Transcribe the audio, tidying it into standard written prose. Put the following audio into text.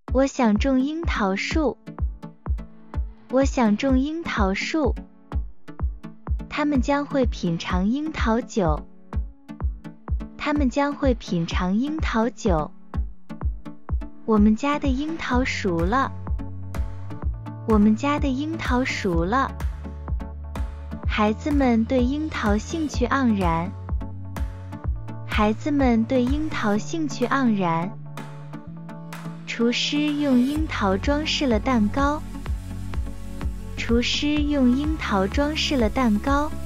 我想种樱桃树。我想种樱桃树。他们将会品尝樱桃酒。他们将会品尝樱桃酒。我们家的樱桃熟了。我们家的樱桃熟了。孩子们对樱桃兴趣盎然。孩子们对樱桃兴趣盎然。厨师用樱桃装饰了蛋糕。厨师用樱桃装饰了蛋糕。